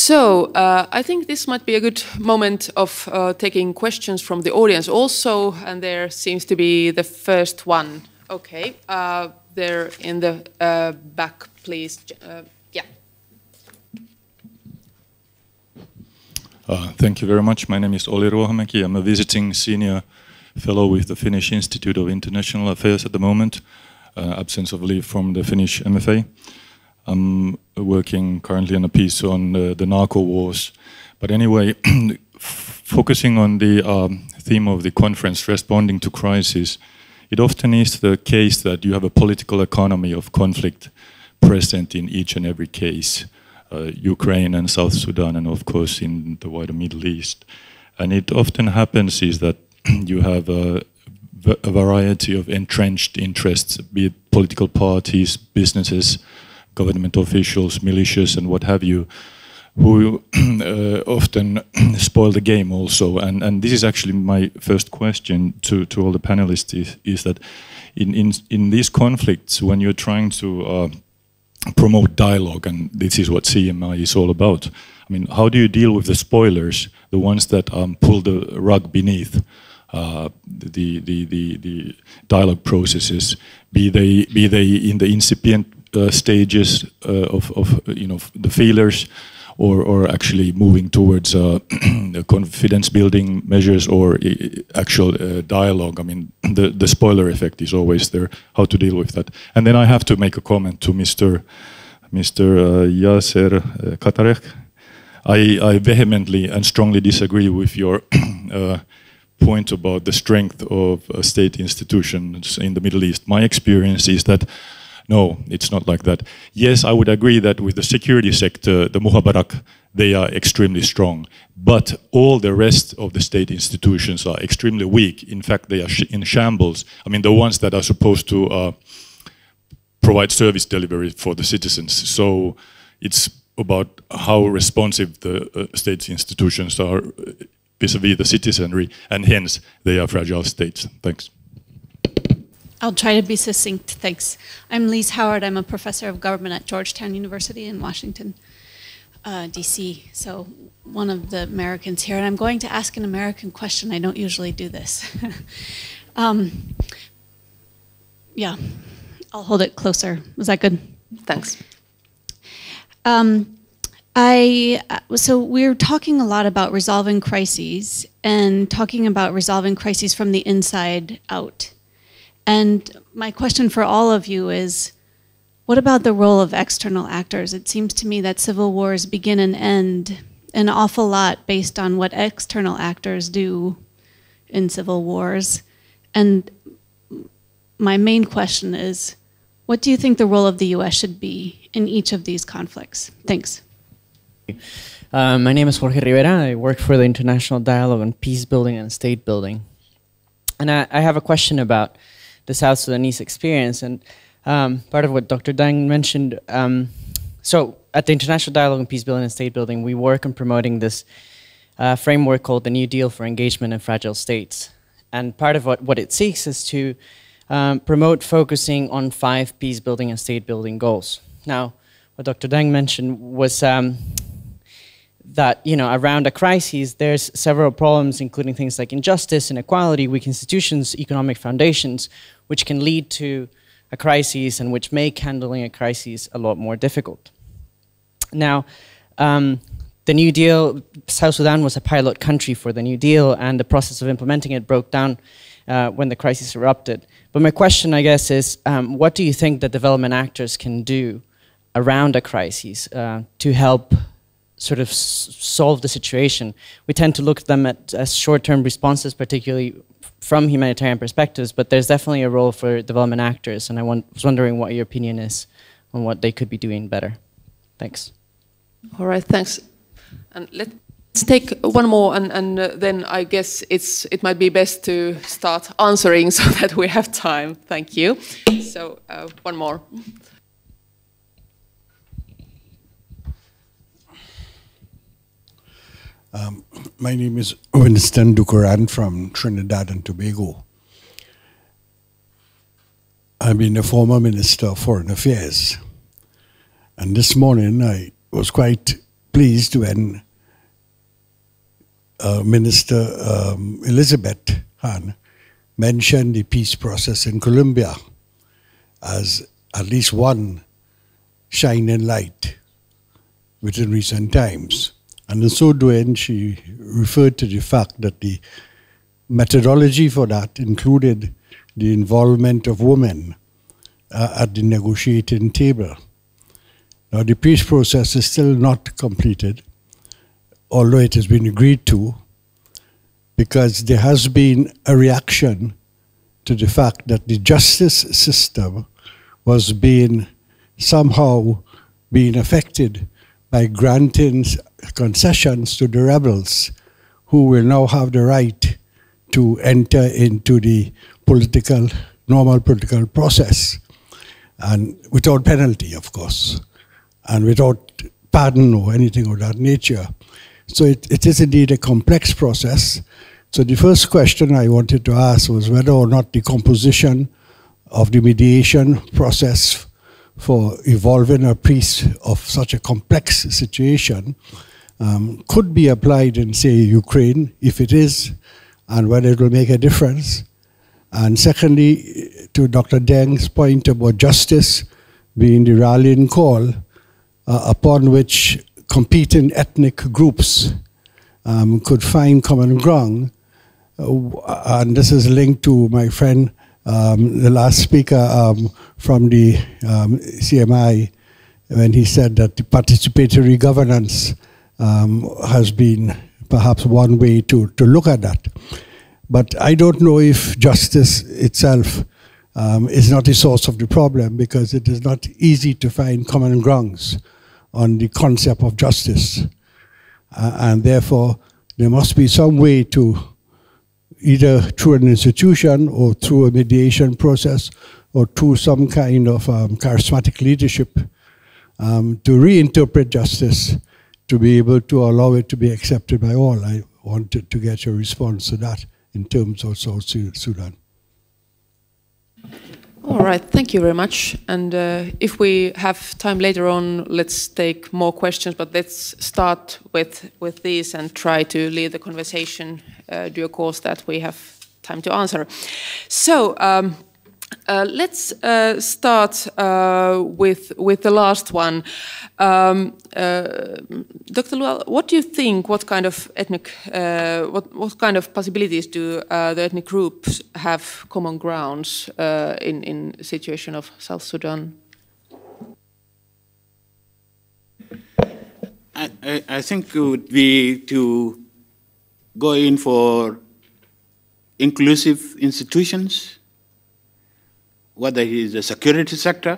So I think this might be a good moment of taking questions from the audience also, and there seems to be the first one. Okay, there in the back, please. Yeah. Thank you very much. My name is Olli Ruohomäki. I'm a visiting senior fellow with the Finnish Institute of International Affairs at the moment, absence of leave from the Finnish MFA. I'm working currently on a piece on the narco wars. But anyway, focusing on the theme of the conference, responding to crisis, it often is the case that you have a political economy of conflict present in each and every case, Ukraine and South Sudan, and of course in the wider Middle East. And it often happens is that you have a variety of entrenched interests, be it political parties, businesses, government officials, militias, and what have you, who often spoil the game also. And this is actually my first question to all the panelists is that in these conflicts, when you're trying to promote dialogue, and this is what CMI is all about, I mean, how do you deal with the spoilers, the ones that pull the rug beneath the dialogue processes, be they in the incipient stages of the feelers, or actually moving towards confidence building measures or actual dialogue. I mean, the spoiler effect is always there. How to deal with that? And then I have to make a comment to Mr. Yasser Katarek. I vehemently and strongly disagree with your point about the strength of state institutions in the Middle East. My experience is that no, it's not like that. Yes, I would agree that with the security sector, the Muhabarak, they are extremely strong. But all the rest of the state institutions are extremely weak. In fact, they are in shambles. I mean, the ones that are supposed to provide service delivery for the citizens. So it's about how responsive the state institutions are vis-a-vis the citizenry, and hence they are fragile states. Thanks. I'll try to be succinct, thanks. I'm Lise Howard. I'm a professor of government at Georgetown University in Washington, D.C., so one of the Americans here. And I'm going to ask an American question. I don't usually do this. Yeah, I'll hold it closer. Was that good? Thanks. So we're talking a lot about resolving crises and talking about resolving crises from the inside out. And my question for all of you is, what about the role of external actors? It seems to me that civil wars begin and end an awful lot based on what external actors do in civil wars. And my main question is, what do you think the role of the US should be in each of these conflicts? Thanks. My name is Jorge Rivera. I work for the International Dialogue on Peace Building and State Building. And I have a question about the South Sudanese experience, and part of what Dr. Dang mentioned. So at the International Dialogue on Peace Building and State Building, we work on promoting this framework called the New Deal for Engagement in Fragile States. And part of what it seeks is to promote focusing on 5 peace building and state building goals. Now, what Dr. Dang mentioned was that, you know, around a crisis, there's several problems, including things like injustice, inequality, weak institutions, economic foundations, which can lead to a crisis and which make handling a crisis a lot more difficult. Now, the New Deal, South Sudan was a pilot country for the New Deal, and the process of implementing it broke down when the crisis erupted. But my question, I guess, is what do you think that development actors can do around a crisis to help sort of solve the situation? We tend to look at them as short-term responses, particularly from humanitarian perspectives, but there's definitely a role for development actors, and I was wondering what your opinion is on what they could be doing better. Thanks. All right, thanks. And let's take one more, and then I guess it might be best to start answering so that we have time. Thank you. So one more. My name is Winston Dukuran from Trinidad and Tobago. I've been a former Minister of Foreign Affairs. And this morning I was quite pleased when Minister Elizabeth Hahn mentioned the peace process in Colombia as at least one shining light within recent times. And in so doing, she referred to the fact that the methodology for that included the involvement of women at the negotiating table. Now, the peace process is still not completed, although it has been agreed to, because there has been a reaction to the fact that the justice system was somehow being affected by granting concessions to the rebels, who will now have the right to enter into the normal political process, and without penalty, of course, and without pardon or anything of that nature. So it is indeed a complex process. So the first question I wanted to ask was whether or not the composition of the mediation process for evolving a peace of such a complex situation could be applied in, say, Ukraine, if it is, and whether it will make a difference. And secondly, to Dr. Deng's point about justice being the rallying call upon which competing ethnic groups could find common ground. And this is linked to my friend, the last speaker from the CMI, when he said that the participatory governance has been perhaps one way to look at that. But I don't know if justice itself is not the source of the problem, because it is not easy to find common grounds on the concept of justice. And therefore, there must be some way to, either through an institution or through a mediation process or through some kind of charismatic leadership, to reinterpret justice to be able to allow it to be accepted by all. I wanted to get your response to that in terms of South Sudan. All right, thank you very much. And if we have time later on, let's take more questions, but let's start with these and try to lead the conversation due course that we have time to answer. So let's start with the last one. Dr. Lual, what do you think? What kind of ethnic, what kind of possibilities do the ethnic groups have common grounds in the situation of South Sudan? I think it would be to go in for inclusive institutions, whether it is the security sector.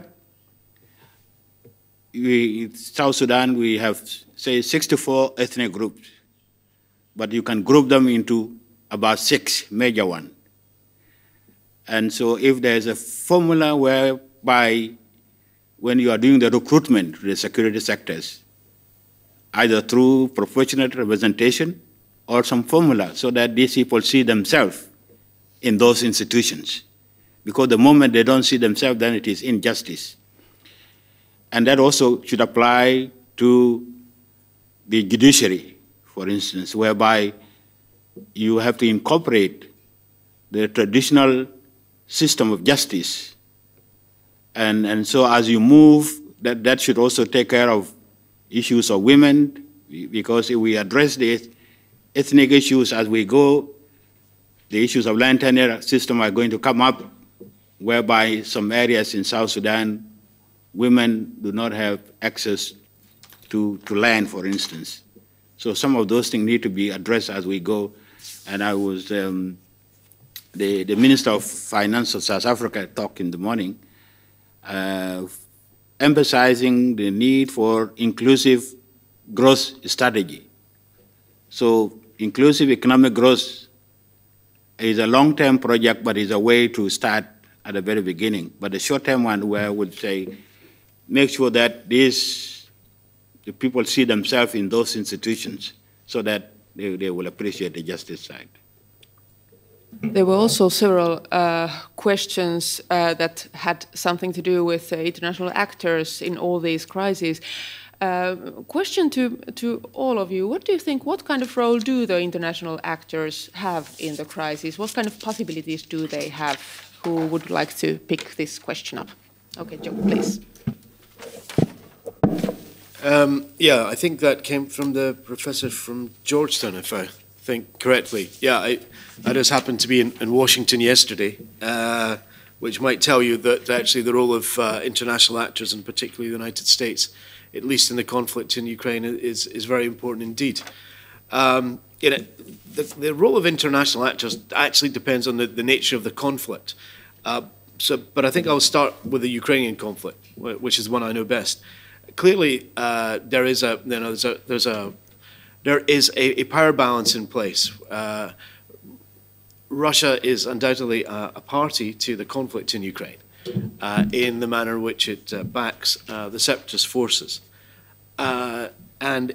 In South Sudan, we have, say, 64 ethnic groups, but you can group them into about 6 major ones. And so if there's a formula whereby when you are doing the recruitment to the security sectors, either through proportional representation or some formula so that these people see themselves in those institutions. Because the moment they don't see themselves, then it is injustice. And that also should apply to the judiciary, for instance, whereby you have to incorporate the traditional system of justice. And so as you move, that should also take care of issues of women, because if we address the ethnic issues as we go, the issues of land tenure system are going to come up, whereby some areas in South Sudan, women do not have access to land, for instance. So some of those things need to be addressed as we go. And I was, the Minister of Finance of South Africa talked in the morning, emphasizing the need for inclusive growth strategy. So inclusive economic growth is a long-term project, but is a way to start at the very beginning. But the short-term one, where I would say, make sure that the people see themselves in those institutions so that they will appreciate the justice side. There were also several questions that had something to do with international actors in all these crises. Question to all of you. What do you think, what kind of role do the international actors have in the crisis? What kind of possibilities do they have? Who would like to pick this question up? Okay, Joe, please. Yeah, I think that came from the professor from Georgetown, if I think correctly. Yeah, I just happened to be in Washington yesterday, which might tell you that actually the role of international actors, and particularly the United States, at least in the conflict in Ukraine, is very important indeed. The role of international actors actually depends on the nature of the conflict. But I think I'll start with the Ukrainian conflict, which is the one I know best. Clearly, there is a power balance in place. Russia is undoubtedly a party to the conflict in Ukraine in the manner in which it backs the separatist forces. And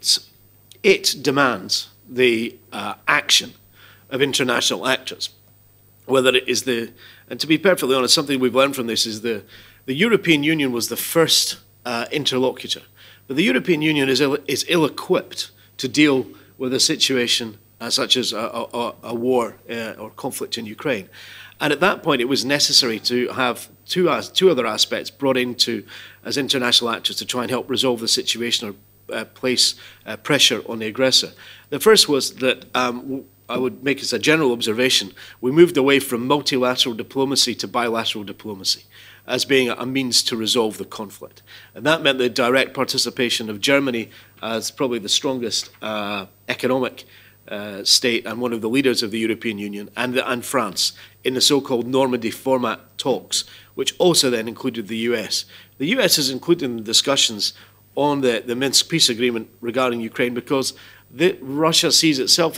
it demands the action of international actors, whether it is and to be perfectly honest, something we've learned from this is the European Union was the first interlocutor, but the European Union is ill-equipped to deal with a situation such as a war or conflict in Ukraine. And at that point, it was necessary to have two other aspects brought into as international actors to try and help resolve the situation or place pressure on the aggressor. The first was that I would make as a general observation, we moved away from multilateral diplomacy to bilateral diplomacy as being a means to resolve the conflict. And that meant the direct participation of Germany as probably the strongest economic state and one of the leaders of the European Union, and France in the so-called Normandy format talks, which also then included the US. The US is included in the discussions on the Minsk peace agreement regarding Ukraine because Russia sees itself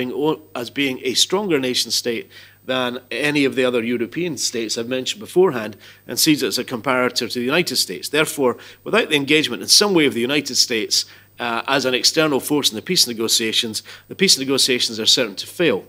as being a stronger nation state than any of the other European states I've mentioned beforehand, and sees it as a comparator to the United States. Therefore, without the engagement in some way of the United States as an external force in the peace negotiations are certain to fail.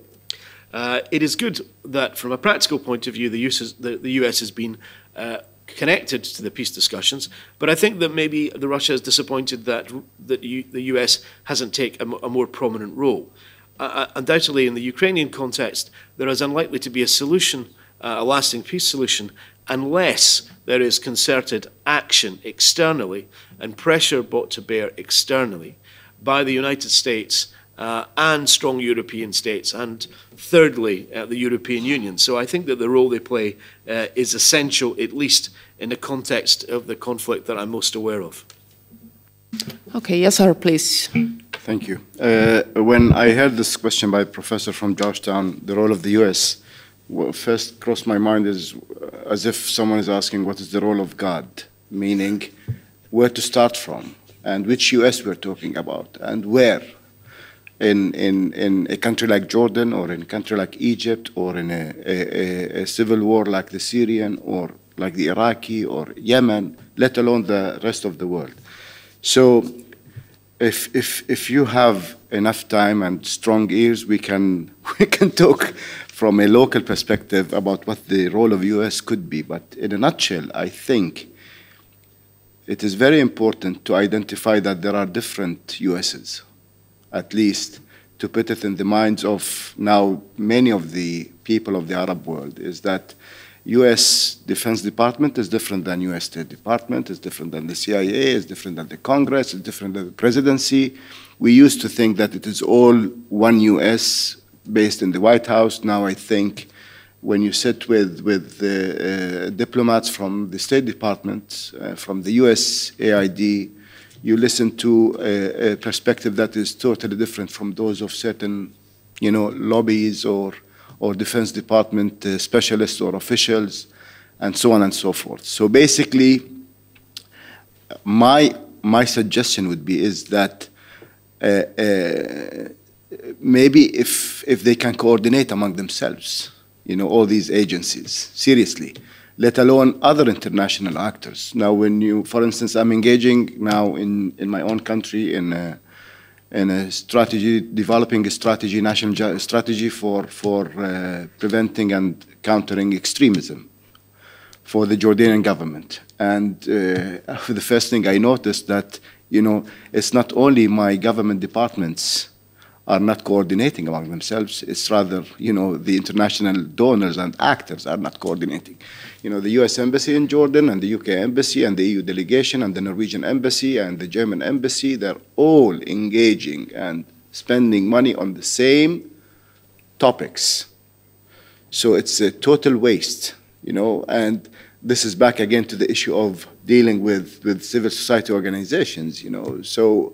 It is good that, from a practical point of view, the US has been connected to the peace discussions, but I think that maybe Russia is disappointed that the US hasn't taken a more prominent role. Undoubtedly, in the Ukrainian context, there is unlikely to be a solution, a lasting peace solution, unless there is concerted action externally and pressure brought to bear externally by the United States and strong European states, and thirdly, the European Union. So I think that the role they play is essential, at least in the context of the conflict that I'm most aware of. Okay, yes, sir, please. Thank you. When I heard this question by a professor from Georgetown, the role of the US, what first crossed my mind is as if someone is asking what is the role of God, meaning where to start from and which US we're talking about and where. In a country like Jordan or in a country like Egypt or in a civil war like the Syrian or like the Iraqi or Yemen, let alone the rest of the world. So if you have enough time and strong ears, we can talk from a local perspective about what the role of US could be. But in a nutshell, I think it is very important to identify that there are different USs, at least to put it in the minds of now many of the people of the Arab world, is that US Defense Department is different than US State Department, is different than the CIA, is different than the Congress, is different than the presidency. We used to think that it is all one US based in the White House. Now I think when you sit with diplomats from the State Department, from the US AID, you listen to a perspective that is totally different from those of certain, lobbies or Defense Department specialists or officials, and so on and so forth. So basically, my suggestion would be is that maybe if they can coordinate among themselves, all these agencies, seriously, let alone other international actors. Now, for instance, I'm engaging now in my own country in a strategy, developing a strategy, national strategy for preventing and countering extremism for the Jordanian government. And the first thing I noticed that You know, it's not only my government departments are not coordinating among themselves, it's rather, you know, the international donors and actors are not coordinating. You know, the US Embassy in Jordan and the UK Embassy and the EU delegation and the Norwegian Embassy and the German Embassy, they're all engaging and spending money on the same topics. So it's a total waste, you know, and this is back again to the issue of dealing with civil society organizations, you know. So,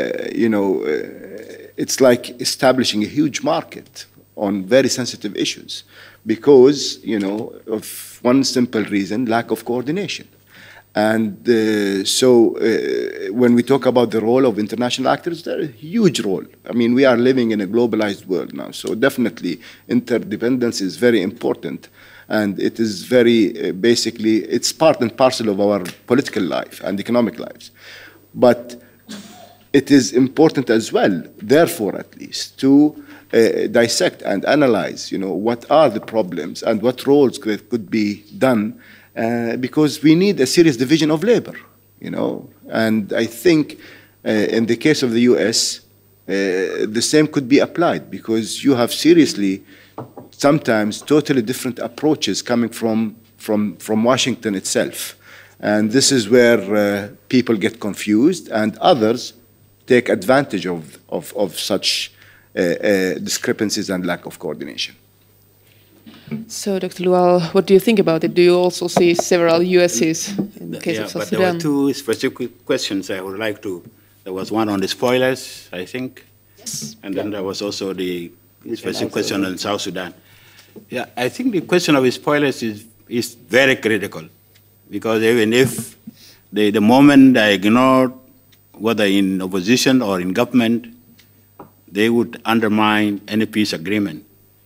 it's like establishing a huge market on very sensitive issues because, you know, of one simple reason, lack of coordination. And when we talk about the role of international actors, they're a huge role. I mean, we are living in a globalized world now, so definitely interdependence is very important. And it is very, basically, it's part and parcel of our political life and economic lives. But it is important as well, therefore at least, to dissect and analyze, you know, what are the problems and what roles could be done, because we need a serious division of labor, you know. And I think in the case of the US, the same could be applied because you have seriously sometimes totally different approaches coming from Washington itself. And this is where people get confused and others take advantage of such discrepancies and lack of coordination. So, Dr. Lual, what do you think about it? Do you also see several USs in the case of South Sudan? There were two specific questions I would like to. There was one on the spoilers, I think. Yes. And then there was also the specific question on South Sudan. Yeah, I think the question of the spoilers is very critical because even if the moment I ignore whether in opposition or in government, they would undermine any peace agreement.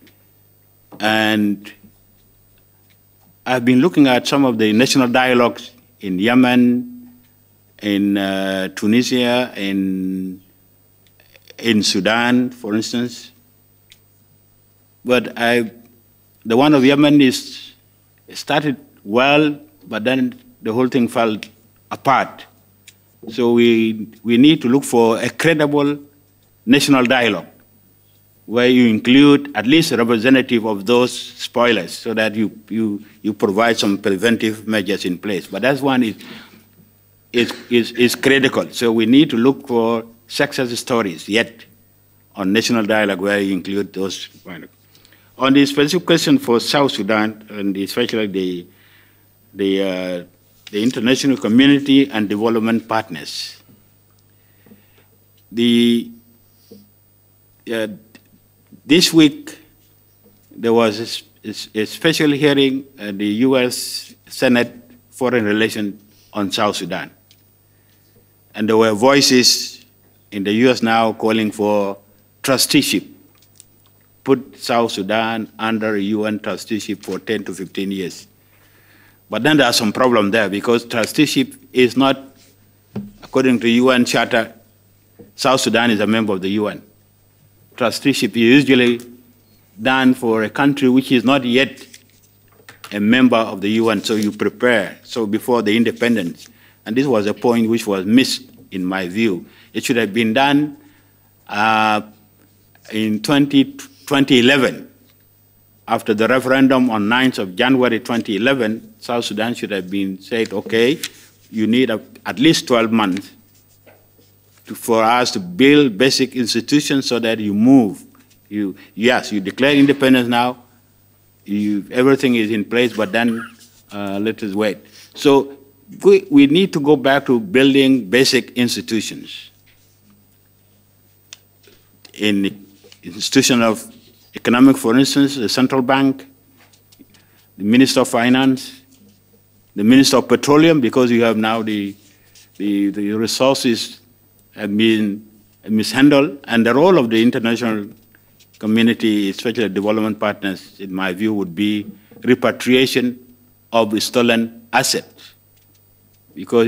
And I've been looking at some of the national dialogues in Yemen, in Tunisia, in Sudan, for instance. But the one of Yemen started well, but then the whole thing fell apart. So we need to look for a credible national dialogue where you include at least a representative of those spoilers so that you provide some preventive measures in place. But that one is critical. So we need to look for success stories yet on national dialogue where you include those. On the specific question for South Sudan, and especially the international community and development partners, this week there was a special hearing at the U.S. Senate Foreign Relations on South Sudan. And there were voices in the U.S. now calling for trusteeship, put South Sudan under UN trusteeship for 10 to 15 years. But then there are some problems there because trusteeship is not, according to UN Charter, South Sudan is a member of the UN. Trusteeship is usually done for a country which is not yet a member of the UN, so you prepare, so before the independence. And this was a point which was missed, in my view. It should have been done in 2011. After the referendum on 9th of January 2011, South Sudan should have been said, okay, you need at least 12 months for us to build basic institutions so that you move. Yes, you declare independence now, everything is in place, but then let us wait. So we need to go back to building basic institutions. In the institution of economic, for instance, the central bank, the Minister of Finance, the Minister of Petroleum, because you have now the resources have been mishandled, and the role of the international community, especially development partners, in my view, would be repatriation of stolen assets. Because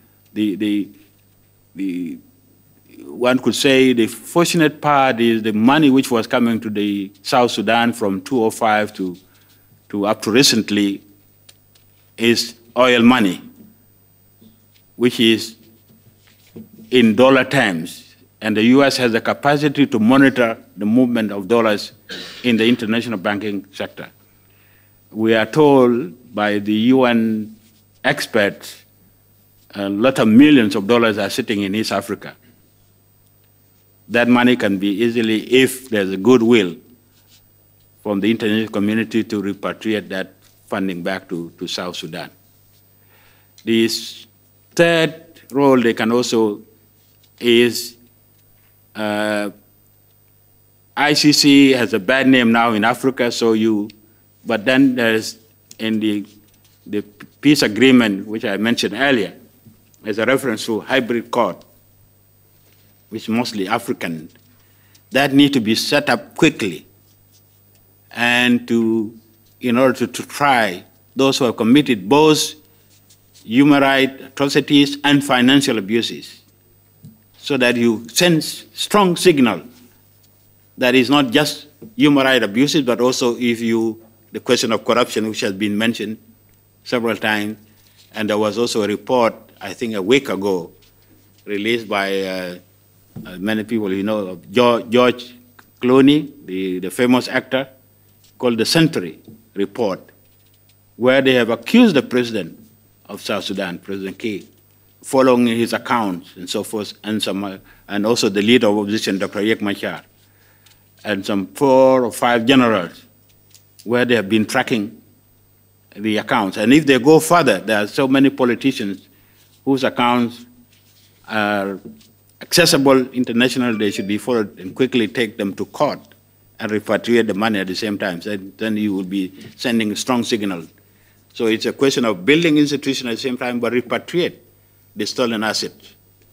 one could say the fortunate part is the money which was coming to the South Sudan from 2005 to up to recently is oil money, which is in dollar terms, and the US has the capacity to monitor the movement of dollars in the international banking sector. We are told by the UN experts a lot of millions of dollars are sitting in East Africa. That money can be easily, if there's a goodwill from the international community, to repatriate that funding back to South Sudan. This third role they can also is ICC has a bad name now in Africa, but then there's in the peace agreement, which I mentioned earlier, there's a reference to hybrid court, which is mostly African, that need to be set up quickly, and in order to try those who have committed both human rights atrocities and financial abuses, so that you send strong signal that is not just human rights abuses, but also the question of corruption, which has been mentioned several times. And there was also a report, I think a week ago, released by many people you know, of George Clooney, the famous actor, called the Century Report, where they have accused the president of South Sudan, President Kiir, following his accounts and so forth, and also the leader of opposition, Dr. Riek Machar, and some 4 or 5 generals, where they have been tracking the accounts. And if they go further, there are so many politicians whose accounts are accessible internationally, they should be followed and quickly take them to court and repatriate the money at the same time. So then you will be sending a strong signal. So it's a question of building institutions at the same time, but repatriate the stolen assets.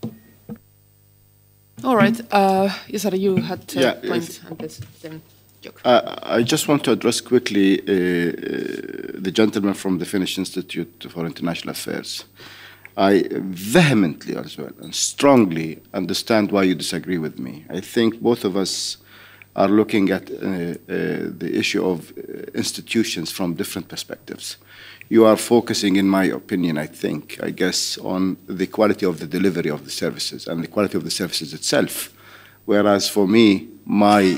All right. Yasara, you had a point on this. Then I just want to address quickly the gentleman from the Finnish Institute for International Affairs. I vehemently as well and strongly understand why you disagree with me. I think both of us are looking at the issue of institutions from different perspectives. You are focusing, in my opinion, I guess, on the quality of the delivery of the services and the quality of the services itself. Whereas for me, my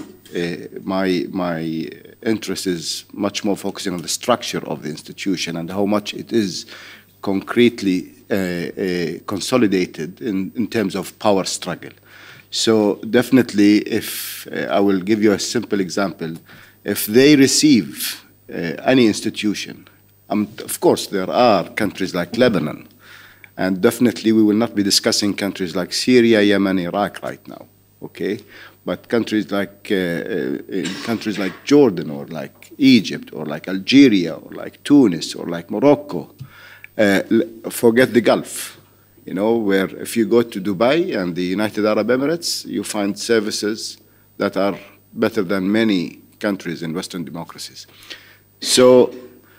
interest is much more focusing on the structure of the institution and how much it is concretely consolidated in terms of power struggle. So definitely, if I will give you a simple example, if they receive any institution, of course there are countries like Lebanon, and definitely we will not be discussing countries like Syria, Yemen, Iraq right now, okay? But countries like Jordan, or like Egypt, or like Algeria, or like Tunis, or like Morocco, forget the Gulf, you know, where if you go to Dubai and the United Arab Emirates, you find services that are better than many countries in Western democracies. So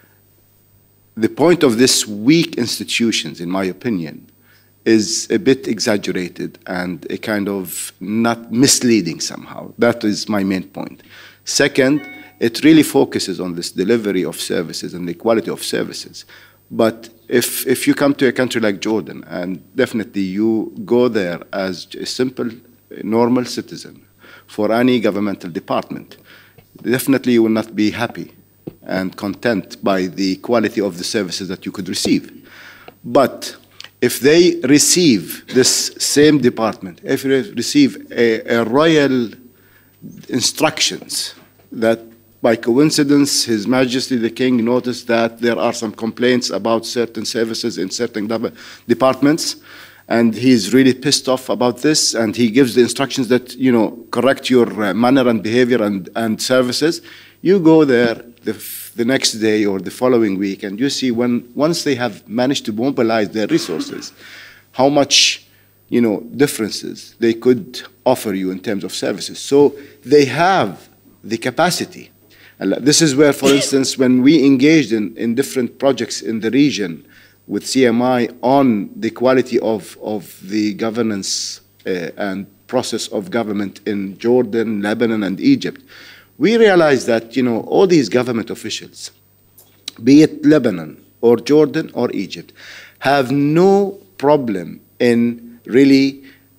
the point of this weak institutions, in my opinion, is a bit exaggerated and a kind of not misleading somehow. That is my main point. Second, it really focuses on this delivery of services and the quality of services. But if you come to a country like Jordan, and definitely you go there as a simple, normal citizen for any governmental department, definitely you will not be happy and content by the quality of the services that you could receive. But if they receive this same department, if they receive a royal instructions that by coincidence His Majesty the King noticed that there are some complaints about certain services in certain departments, and he's really pissed off about this, and he gives the instructions that, you know, correct your manner and behavior and services, you go there the next day or the following week, and you see once they have managed to mobilize their resources, how much, you know, differences they could offer you in terms of services. So they have the capacity. And this is where, for instance, when we engaged in different projects in the region with CMI on the quality of the governance and process of government in Jordan, Lebanon, and Egypt, we realized that, you know, all these government officials, be it Lebanon or Jordan or Egypt, have no problem in really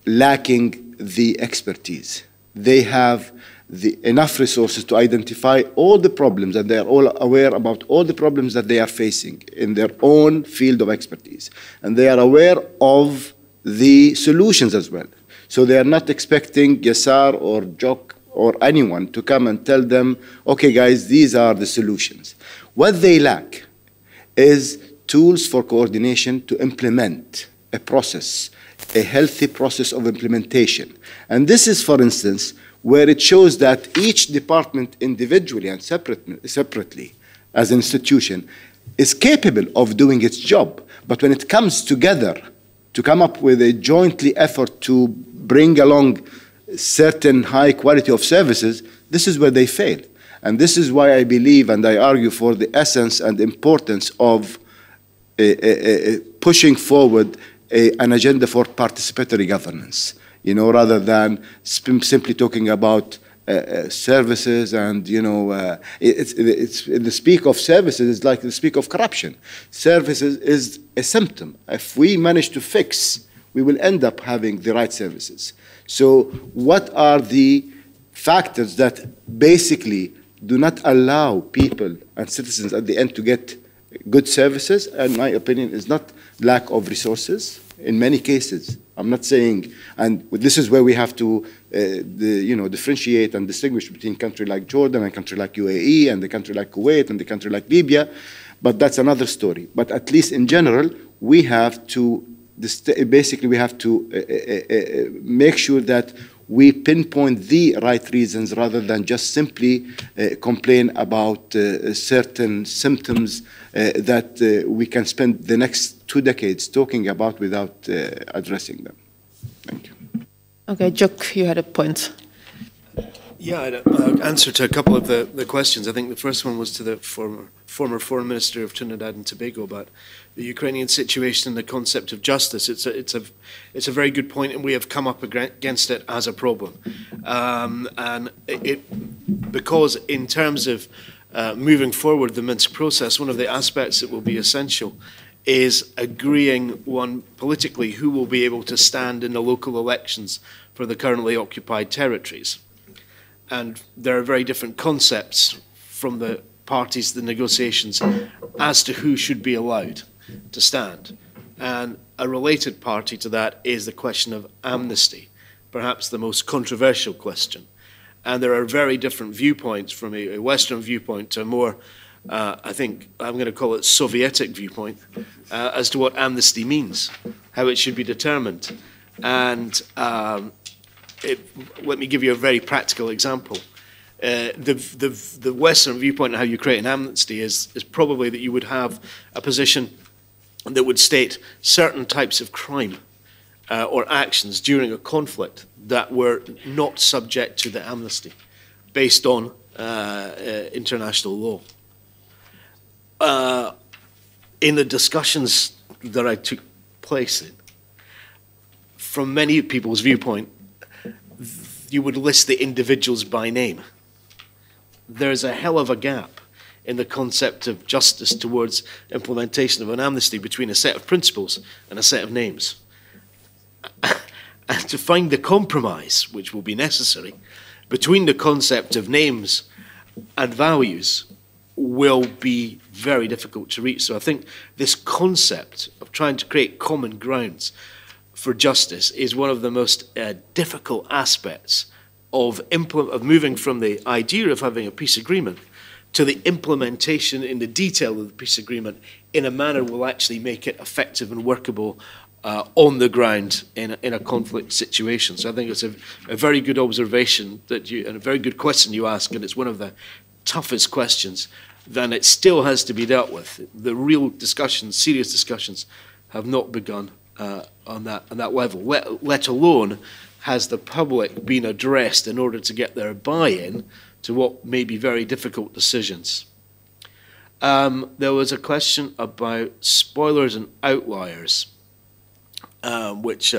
lacking the expertise. They have enough resources to identify all the problems, and they are all aware about all the problems that they are facing in their own field of expertise. And they are aware of the solutions as well. So they are not expecting Yasar or Jok or anyone to come and tell them, okay guys, these are the solutions. What they lack is tools for coordination to implement a process, a healthy process of implementation. And this is, for instance, where it shows that each department individually and separately as an institution is capable of doing its job. But when it comes together to come up with a jointly effort to bring along certain high quality of services, this is where they fail. And this is why I believe and I argue for the essence and importance of pushing forward an agenda for participatory governance, you know, rather than simply talking about services and, you know, it's the speak of services is like the speak of corruption. Services is a symptom. If we manage to fix, we will end up having the right services. So what are the factors that basically do not allow people and citizens at the end to get good services? And my opinion is not lack of resources in many cases. I'm not saying, and this is where we have to differentiate and distinguish between a country like Jordan and a country like UAE and a country like Kuwait and a country like Libya, but that's another story. But at least in general, we have to, basically we have to make sure that we pinpoint the right reasons rather than just simply complain about certain symptoms that we can spend the next 2 decades talking about without addressing them. Thank you. Okay, Jok, you had a point. Yeah, I'd answer to a couple of the questions. I think the first one was to the former Foreign Minister of Trinidad and Tobago about the Ukrainian situation and the concept of justice. It's a very good point, and we have come up against it as a problem. Because in terms of moving forward the Minsk process, one of the aspects that will be essential is agreeing politically who will be able to stand in the local elections for the currently occupied territories. And there are very different concepts from the parties, the negotiations, as to who should be allowed to stand. And a related party to that is the question of amnesty, perhaps the most controversial question. And there are very different viewpoints, from a Western viewpoint to a more, I think, I'm going to call it Sovietic viewpoint, as to what amnesty means, how it should be determined. And let me give you a very practical example. The Western viewpoint on how you create an amnesty is probably that you would have a position that would state certain types of crime or actions during a conflict that were not subject to the amnesty based on international law. In the discussions that I took place in, from many people's viewpoint, you would list the individuals by name. There's a hell of a gap in the concept of justice towards implementation of an amnesty between a set of principles and a set of names. And to find the compromise, which will be necessary, between the concept of names and values will be very difficult to reach. So I think this concept of trying to create common grounds for justice is one of the most difficult aspects of moving from the idea of having a peace agreement to the implementation in the detail of the peace agreement in a manner that will actually make it effective and workable on the ground in a conflict situation. So I think it's a very good observation and a very good question you ask, and it's one of the toughest questions. Then it still has to be dealt with. The real discussions, serious discussions, have not begun on that level, let alone has the public been addressed in order to get their buy-in to what may be very difficult decisions. There was a question about spoilers and outliers, which,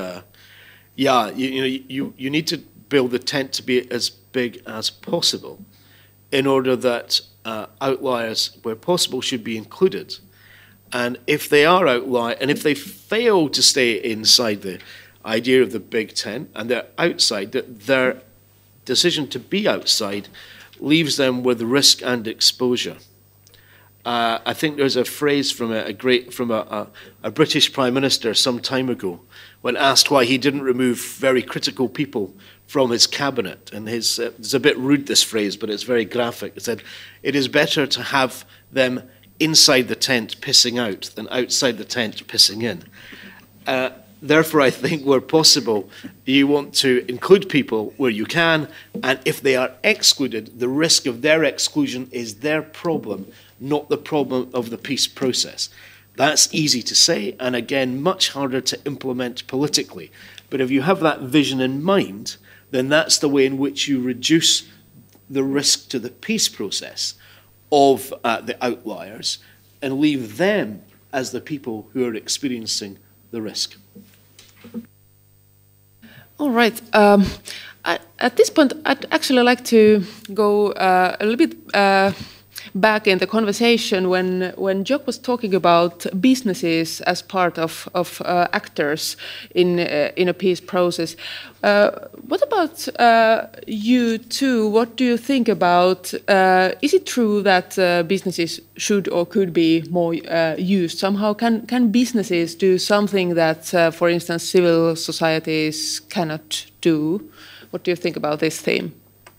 you need to build the tent to be as big as possible in order that outliers, where possible, should be included. And if they are outliers, and if they fail to stay inside the idea of the Big Ten, and they're outside, that their decision to be outside leaves them with risk and exposure. I think there's a phrase from a British Prime Minister some time ago, when asked why he didn't remove very critical people from his cabinet, and it's a bit rude, this phrase, but it's very graphic. It said, "It is better to have them inside the tent pissing out than outside the tent pissing in." Therefore, I think where possible, you want to include people where you can, and if they are excluded, the risk of their exclusion is their problem, not the problem of the peace process. That's easy to say, and again, much harder to implement politically. But if you have that vision in mind, then that's the way in which you reduce the risk to the peace process of the outliers and leave them as the people who are experiencing the risk. All right. At this point, I'd actually like to go a little bit back in the conversation when Jock was talking about businesses as part of actors in a peace process. What about you too? What do you think about? Is it true that businesses should or could be more used somehow? Can businesses do something that, for instance, civil societies cannot do? What do you think about this theme?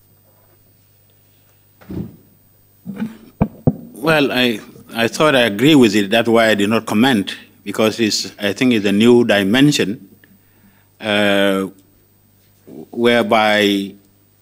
Well, I thought I agree with it. That's why I did not comment, because I think it's a new dimension whereby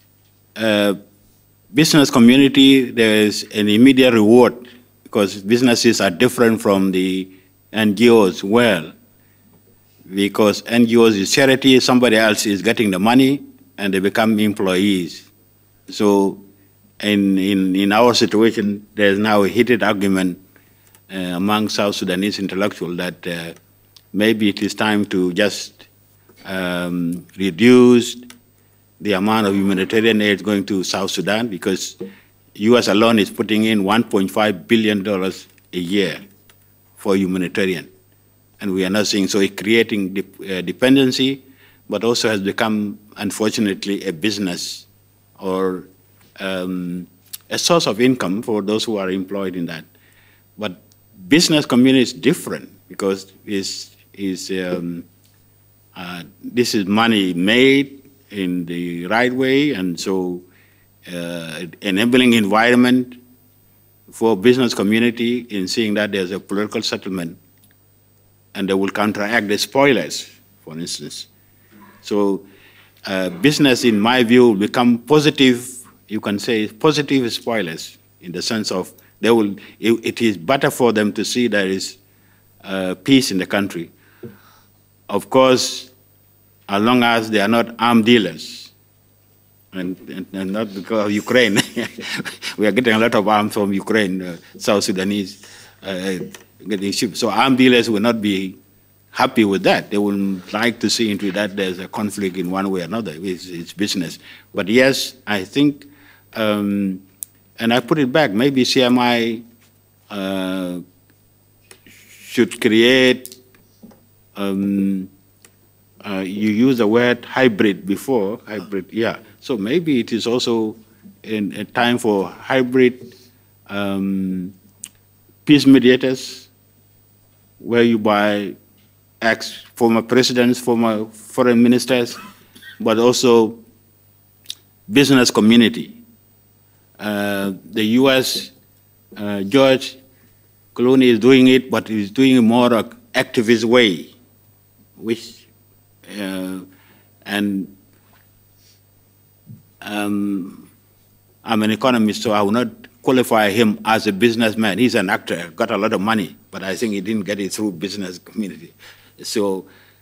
business community, there is an immediate reward, because businesses are different from the NGOs. Well, because NGOs is charity, somebody else is getting the money, and they become employees. So in our situation, there's now a heated argument among South Sudanese intellectuals that maybe it is time to just reduce the amount of humanitarian aid going to South Sudan, because U.S. alone is putting in $1.5 billion a year for humanitarian. And we are not seeing, so it's creating dependency, but also has become, unfortunately, a business or a source of income for those who are employed in that. But business community is different, because this is money made in the right way, and so enabling environment for business community in seeing that there's a political settlement, and they will counteract the spoilers, for instance. So business, in my view, will become positive. You can say positive spoilers, in the sense of it is better for them to see there is peace in the country. Of course, as long as they are not armed dealers, and not because of Ukraine. We are getting a lot of arms from Ukraine, South Sudanese getting shipped. So armed dealers will not be happy with that. They will like to see into that there's a conflict in one way or another. It's business. But yes, I think, and I put it back, maybe CMI should create, you used the word hybrid before, hybrid, yeah. So maybe it is also a time for hybrid peace mediators, where you buy former presidents, former foreign ministers, but also business community. The U.S., George Clooney is doing it, but he's doing it more activist way, which, and I'm an economist, so I will not qualify him as a businessman. He's an actor, got a lot of money, but I think he didn't get it through business community. So,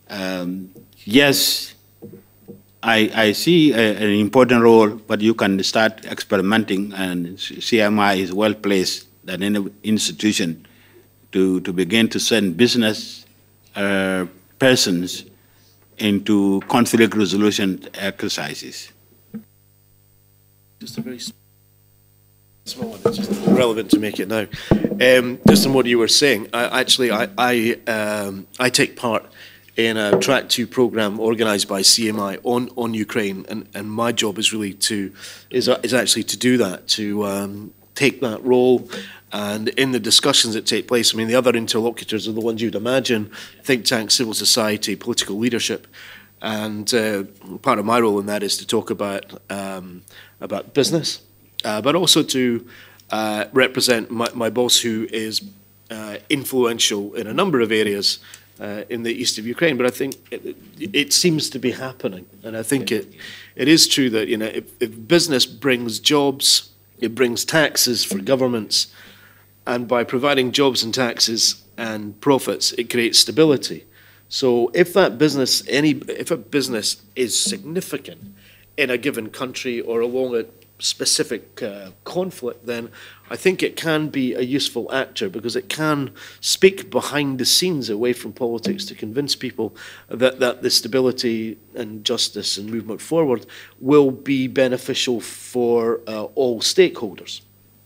yes, I see an important role, but you can start experimenting, and CMI is well placed than any institution to begin to send business persons into conflict resolution exercises. Just a very small one, it's just relevant to make it now. Just on what you were saying, I take part in a Track 2 program organised by CMI on Ukraine, and my job is really is actually to do that, to take that role. And in the discussions that take place, I mean, the other interlocutors are the ones you'd imagine: think tanks, civil society, political leadership. And part of my role in that is to talk about business, but also to represent my boss, who is influential in a number of areas in the east of Ukraine. But I think it seems to be happening, and I think it is true that, you know, if business brings jobs, it brings taxes for governments, and by providing jobs and taxes and profits, it creates stability. So if a business is significant in a given country or along a specific conflict, then I think it can be a useful actor, because it can speak behind the scenes away from politics to convince people that the stability and justice and movement forward will be beneficial for all stakeholders.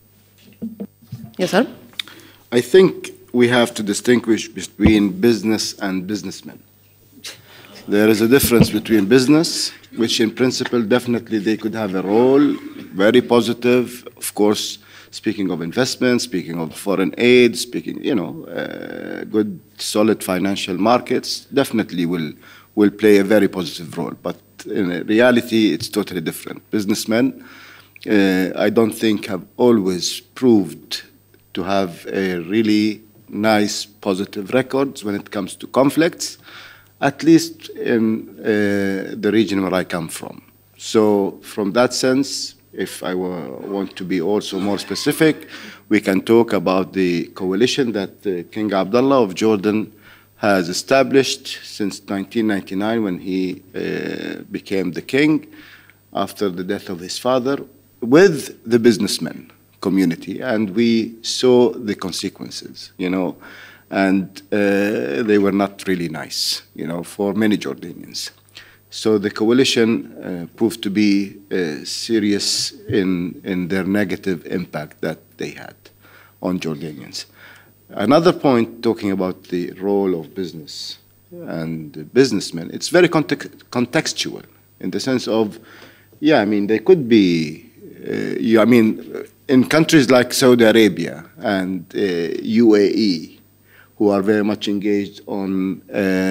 Yes, sir? I think we have to distinguish between business and businessmen. There is a difference between business, which in principle definitely they could have a role, very positive, of course, speaking of investment, speaking of foreign aid, speaking, you know, good solid financial markets, definitely will play a very positive role. But in reality, it's totally different. Businessmen, I don't think have always proved to have a really nice, positive records when it comes to conflicts, at least in the region where I come from. So from that sense, if I want to be also more specific, we can talk about the coalition that King Abdullah of Jordan has established since 1999, when he became the king after the death of his father, with the businessmen community, and we saw the consequences, you know, and they were not really nice, you know, for many Jordanians. So the coalition proved to be serious in their negative impact that they had on Jordanians. Another point, talking about the role of business and businessmen, it's very contextual in the sense of, yeah, I mean, they could be, I mean, in countries like Saudi Arabia and UAE, who are very much engaged on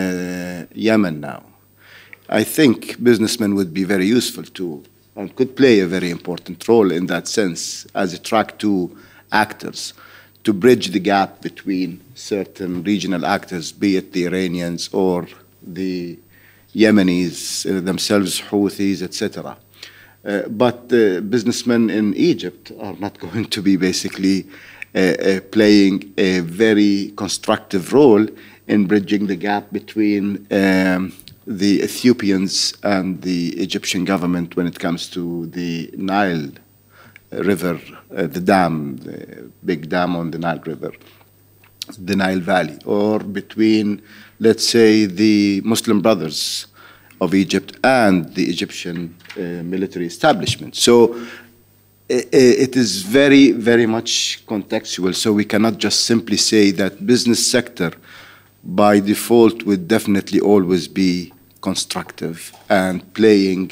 Yemen now, I think businessmen would be very useful too, and could play a very important role in that sense as a track 2 actors to bridge the gap between certain regional actors, be it the Iranians or the Yemenis themselves, Houthis, etc. But businessmen in Egypt are not going to be basically playing a very constructive role in bridging the gap between the Ethiopians and the Egyptian government when it comes to the Nile River, the dam, the big dam on the Nile River, the Nile Valley, or between, let's say, the Muslim Brothers of Egypt and the Egyptian military establishment. So it is very, very much contextual. So we cannot just simply say that business sector by default would definitely always be constructive and playing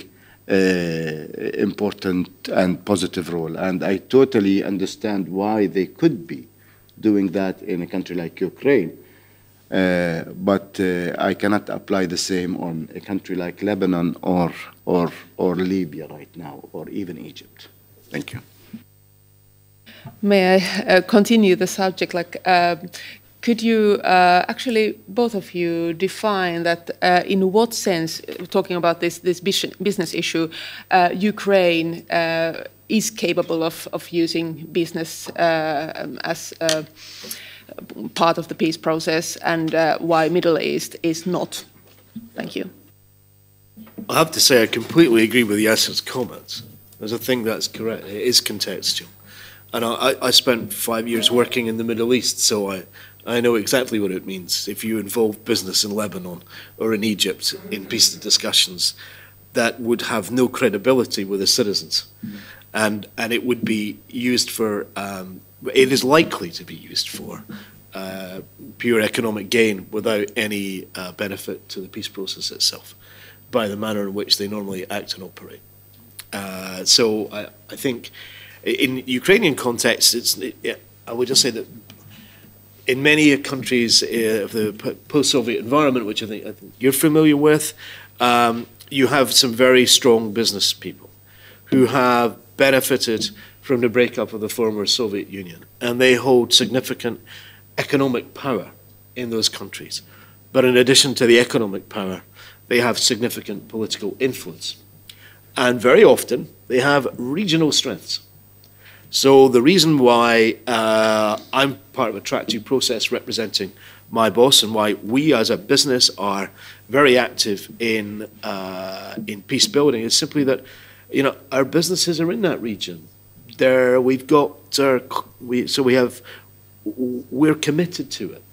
important and positive role. And I totally understand why they could be doing that in a country like Ukraine. But I cannot apply the same on a country like Lebanon or Libya right now, or even Egypt. Thank you. May I continue the subject? Like, could you actually, both of you, define that in what sense, talking about this business issue, Ukraine is capable of using business as part of the peace process, and why Middle East is not? Thank you. I have to say I completely agree with Yasser's comments. There's a thing that's correct. It is contextual. And I spent 5 years working in the Middle East, so I know exactly what it means. If you involve business in Lebanon or in Egypt in peace discussions, that would have no credibility with the citizens. And it would be used for, it is likely to be used for pure economic gain without any benefit to the peace process itself by the manner in which they normally act and operate. So I think in Ukrainian context, I would just say that in many countries of the post-Soviet environment, which I think you're familiar with, you have some very strong business people who have benefited from the breakup of the former Soviet Union, and they hold significant economic power in those countries. But in addition to the economic power, they have significant political influence. And very often, they have regional strengths. So the reason why I'm part of a track 2 process representing my boss and why we as a business are very active in peace building is simply that, you know, our businesses are in that region. We're committed to it.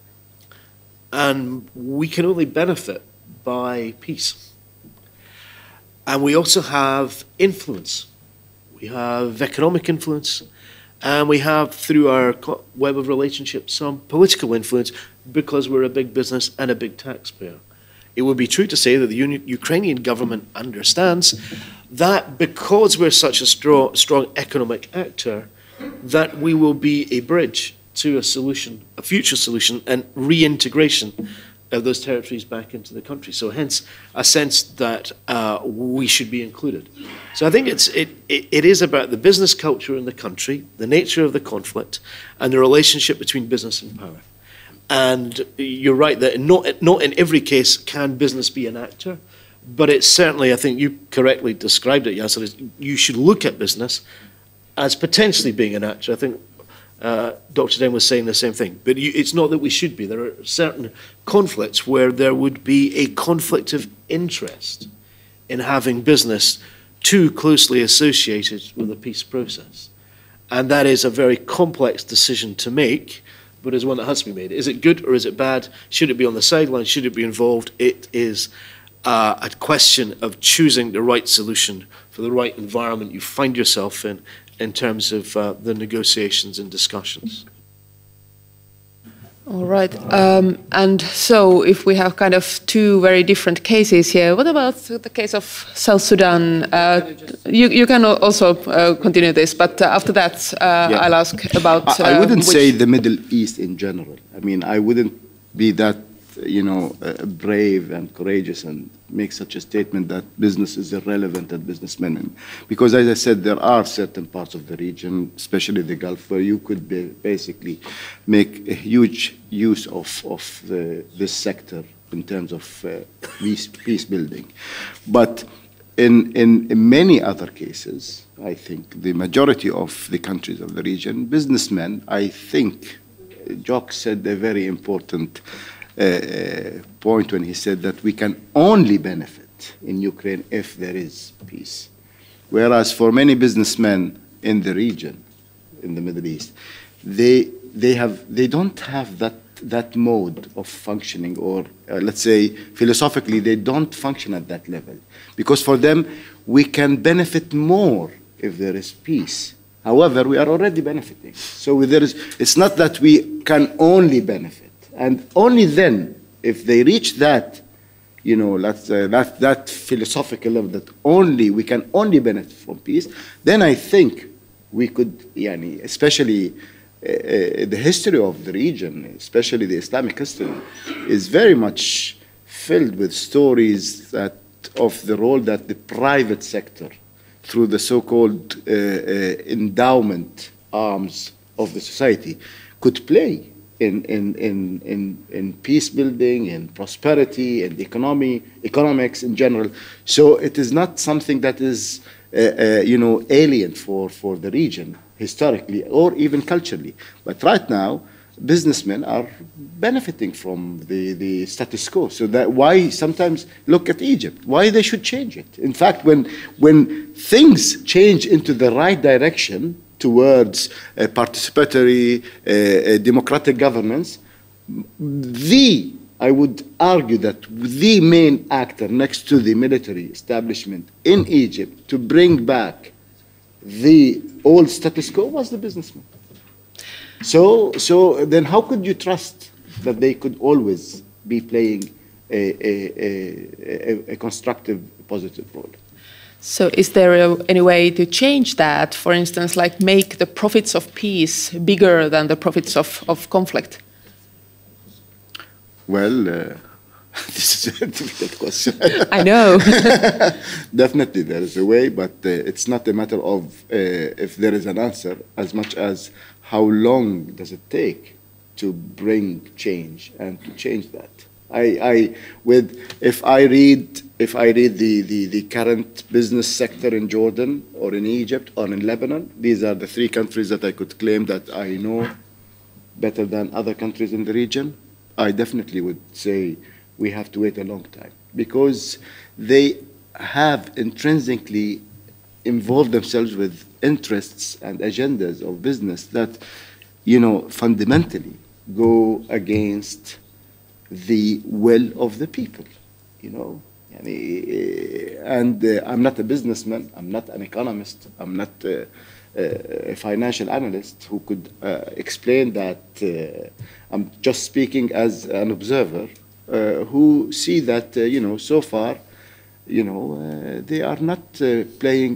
And we can only benefit by peace. And we also have influence. We have economic influence, and we have, through our web of relationships, some political influence because we're a big business and a big taxpayer. It would be true to say that the Ukrainian government understands that because we're such a strong economic actor, that we will be a bridge to a solution, a future solution, and reintegration of those territories back into the country. So hence a sense that we should be included. So I think it is about the business culture in the country, the nature of the conflict, and the relationship between business and power. And you're right that not in every case can business be an actor, but it's certainly, I think you correctly described it, Yasser, is you should look at business as potentially being an actor. I think Dr. Den was saying the same thing, but it's not that we should be. There are certain conflicts where there would be a conflict of interest in having business too closely associated with the peace process. And that is a very complex decision to make, but is one that has to be made. Is it good or is it bad? Should it be on the sidelines? Should it be involved? It is a question of choosing the right solution for the right environment you find yourself in terms of the negotiations and discussions. All right. And so if we have kind of two very different cases here, what about the case of South Sudan? You can also continue this, but after that, I'll ask about... I wouldn't say the Middle East in general. I mean, I wouldn't be that, you know, brave and courageous and make such a statement that business is irrelevant and businessmen. Because as I said, there are certain parts of the region, especially the Gulf, where you could basically make a huge use of this sector in terms of peace building. But in many other cases, I think the majority of the countries of the region, businessmen, I think, Jock said a very important point when he said that we can only benefit in Ukraine if there is peace. Whereas for many businessmen in the region, in the Middle East, they don't have that mode of functioning, or let's say philosophically they don't function at that level. Because for them, we can benefit more if there is peace. However, we are already benefiting. So it's not that we can only benefit. And only then, if they reach that, you know, that philosophical level that we can only benefit from peace, then I think we could, especially the history of the region, especially the Islamic history, is very much filled with stories of the role that the private sector, through the so-called endowment arms of the society, could play in peace building, in prosperity, and economics in general. So it is not something that is alien for the region historically or even culturally. But right now, businessmen are benefiting from the status quo. So that why sometimes look at Egypt, why they should change it. In fact, when things change into the right direction towards a participatory, democratic governance, I would argue that the main actor next to the military establishment in Egypt to bring back the old status quo was the businessman. So then how could you trust that they could always be playing a constructive, positive role? So is there any way to change that? For instance, like make the profits of peace bigger than the profits of conflict? Well, this is a difficult question. I know. Definitely there is a way, but it's not a matter of if there is an answer as much as how long does it take to bring change and to change that. If I read the current business sector in Jordan or in Egypt or in Lebanon, these are the three countries that I could claim that I know better than other countries in the region. I definitely would say we have to wait a long time because they have intrinsically involved themselves with interests and agendas of business that, fundamentally go against the will of the people, And I'm not a businessman, I'm not an economist, I'm not a financial analyst who could explain that. I'm just speaking as an observer who see that, so far, they are not playing,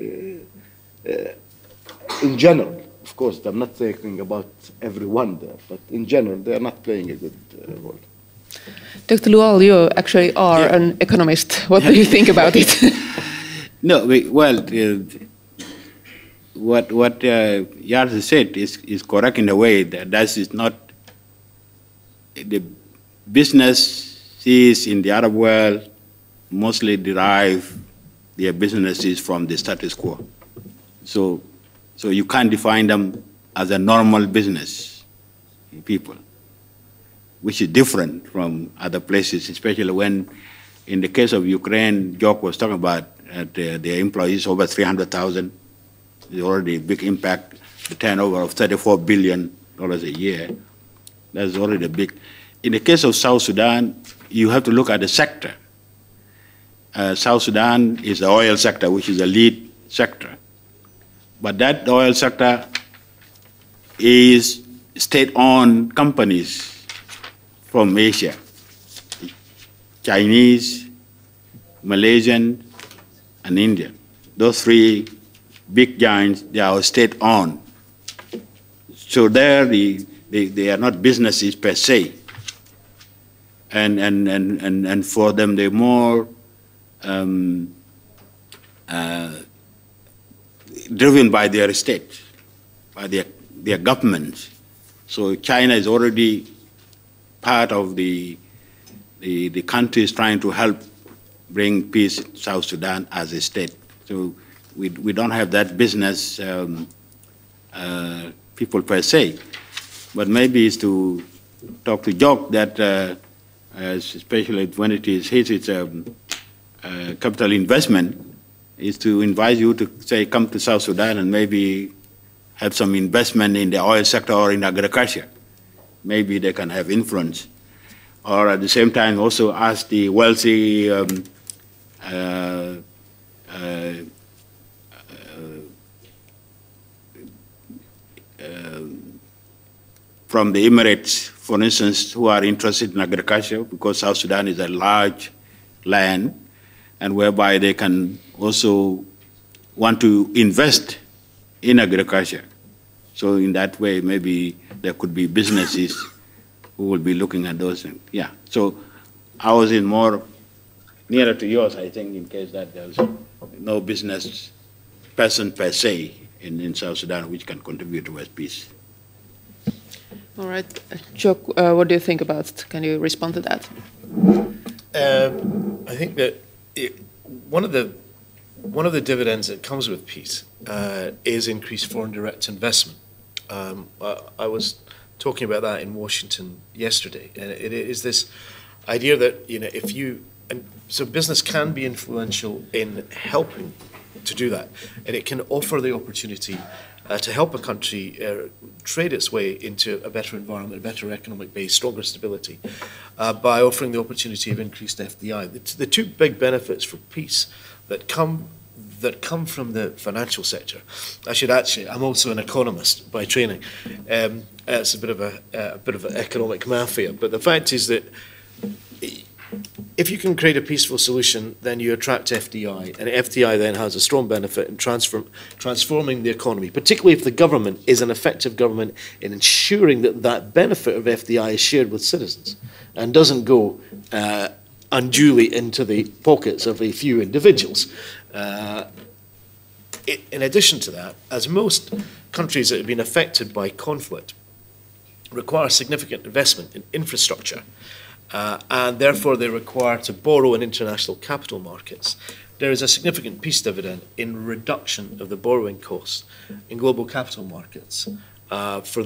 in general, of course, I'm not thinking about everyone there, but in general, they are not playing a good role. Dr. Lual, you actually are an economist. What do you think about it? No, what Yars said is correct in a way that is not the businesses in the Arab world mostly derive their businesses from the status quo. So you can't define them as a normal business people, which is different from other places, especially when, in the case of Ukraine, Jock was talking about their employees over 300,000. There's already a big impact, the turnover of $34 billion a year. That's already big. In the case of South Sudan, you have to look at the sector. South Sudan is the oil sector, which is the lead sector. But that oil sector is state-owned companies from Asia, Chinese, Malaysian, and Indian. Those three big giants, they are state-owned. So there, they are not businesses per se. And for them, they're more driven by their state, by their governments. So China is already part of the countries trying to help bring peace in South Sudan as a state. So we don't have that business people per se. But maybe it's to talk to Jock that, especially when it is his capital investment, is to invite you to say, come to South Sudan and maybe have some investment in the oil sector or in agriculture. Maybe they can have influence. Or at the same time also ask the wealthy from the Emirates, for instance, who are interested in agriculture, because South Sudan is a large land, and whereby they can also want to invest in agriculture. So in that way, maybe there could be businesses who will be looking at those things. Yeah, so ours is more nearer to yours, I think, in case that there's no business person per se in South Sudan which can contribute towards peace. All right, Jock, what do you think about it? Can you respond to that? I think that one of the dividends that comes with peace is increased foreign direct investment. I was talking about that in Washington yesterday, and it is this idea that so business can be influential in helping to do that, and it can offer the opportunity to help a country trade its way into a better environment, a better economic base, stronger stability, by offering the opportunity of increased FDI. The two big benefits for peace that come that come from the financial sector. I'm also an economist by training. It's a bit of an economic mafia, but the fact is that if you can create a peaceful solution, then you attract FDI, and FDI then has a strong benefit in transforming the economy, particularly if the government is an effective government in ensuring that that benefit of FDI is shared with citizens and doesn't go unduly into the pockets of a few individuals. In addition to that, as most countries that have been affected by conflict require significant investment in infrastructure, and therefore they require to borrow in international capital markets, there is a significant peace dividend in reduction of the borrowing costs in global capital markets for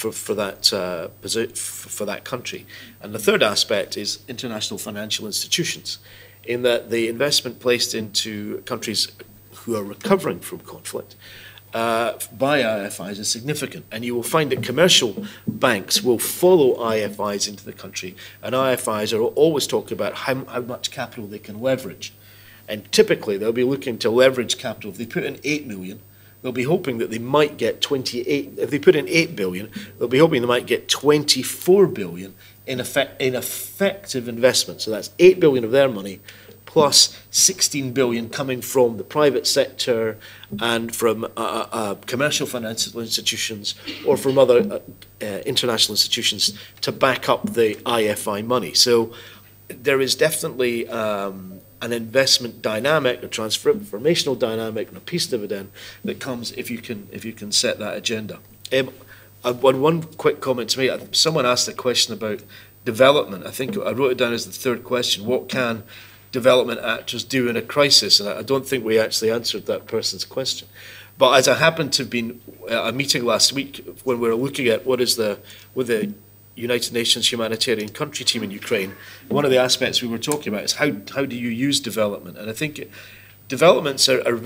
that country. And the third aspect is international financial institutions, in that the investment placed into countries who are recovering from conflict by IFIs is significant, and you will find that commercial banks will follow IFIs into the country, and IFIs are always talking about how much capital they can leverage. And typically they'll be looking to leverage capital. If they put in 8 million, they'll be hoping that they might get 28. If they put in 8 billion, they'll be hoping they might get 24 billion in effective investment. So that's 8 billion of their money, plus 16 billion coming from the private sector and from commercial financial institutions or from other international institutions to back up the IFI money. So there is definitely an investment dynamic, a transformational dynamic, and a peace dividend that comes if you can set that agenda. One quick comment to make. Someone asked a question about development. I think I wrote it down as the third question. What can development actors do in a crisis? And I don't think we actually answered that person's question. But as I happened to have been at a meeting last week when we were looking at with the United Nations humanitarian country team in Ukraine, one of the aspects we were talking about is how do you use development? And I think development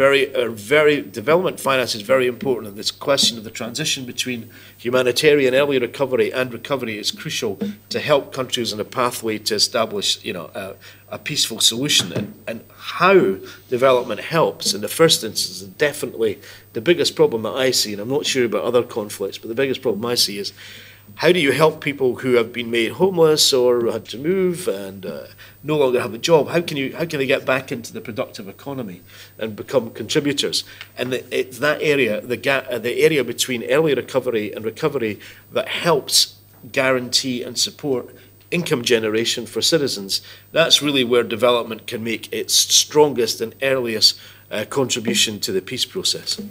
finance is very important, and this question of the transition between humanitarian early recovery and recovery is crucial to help countries on a pathway to establish a peaceful solution. And how development helps in the first instance is definitely the biggest problem that I see, and I'm not sure about other conflicts, but the biggest problem I see is how do you help people who have been made homeless or had to move and no longer have a job? How can they get back into the productive economy and become contributors? And it's that area, the area between early recovery and recovery, that helps guarantee and support income generation for citizens. That's really where development can make its strongest and earliest contribution to the peace process.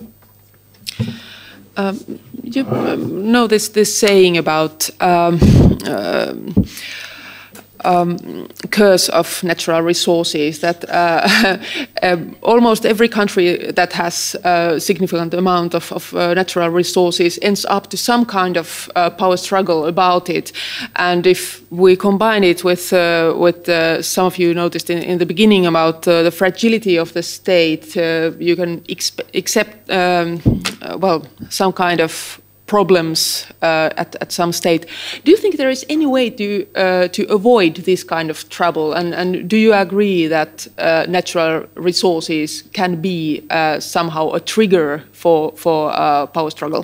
You know this saying about curse of natural resources, that almost every country that has a significant amount of natural resources ends up to some kind of power struggle about it. And if we combine it with some of you noticed in the beginning about the fragility of the state, you can accept some kind of problems at some state. Do you think there is any way to avoid this kind of trouble? And do you agree that natural resources can be somehow a trigger for power struggle?